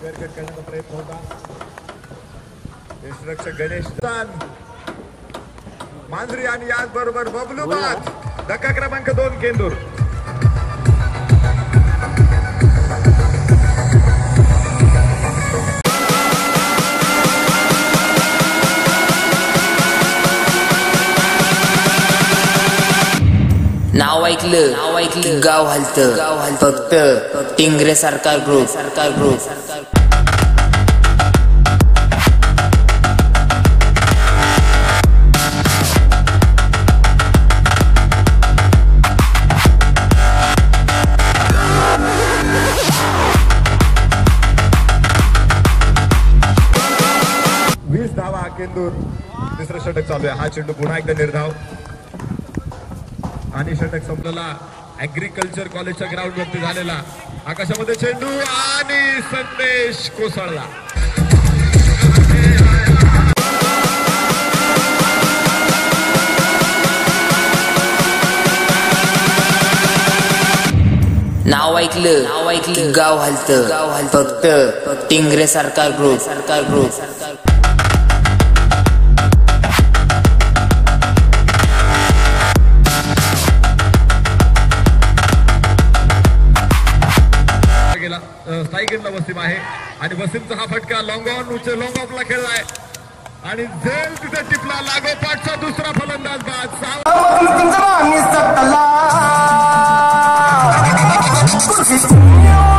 Barricade करण्याचा प्रयत्न होता. यष्टीरक्षक गणेश मांजरी आणि याचबरोबर बबलू बाज. धक्का क्रमांक 2 केंदूर. नाव ऐकलं गाव हलतं फक्त टिंगरे सरकार ग्रुप. केंदूर. तिसरं षटक चालू आहे. हा चेंडू पुन्हा एकदा निर्धाव आणि षटक संपलेला ऍग्रिकल्चर कॉलेजच्या ग्राउंड वरती झालेला. आकाशामध्ये चेंडू आणि संदेश कोसळला. नाव ऐकलं गाव हलतं फक्त टिंगरे सरकार ग्रुप. साईगेंदला वसीम आहे आणि वसीमचा हा फटका लॉंग ऑफला खेळलाय आणि झेल तिथे टिपला. लागोपाठचा दुसरा फलंदाज बाद.